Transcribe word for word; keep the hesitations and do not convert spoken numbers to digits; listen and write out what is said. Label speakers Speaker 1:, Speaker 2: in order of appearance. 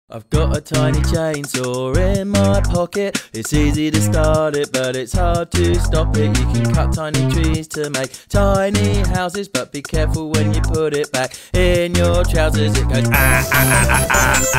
Speaker 1: I've got a tiny chainsaw in my pocket. It's easy to start it, but it's hard to stop it. You can cut tiny trees to make tiny houses, but be careful when you put it back in your trousers. It goes ah, ah, ah, ah, ah.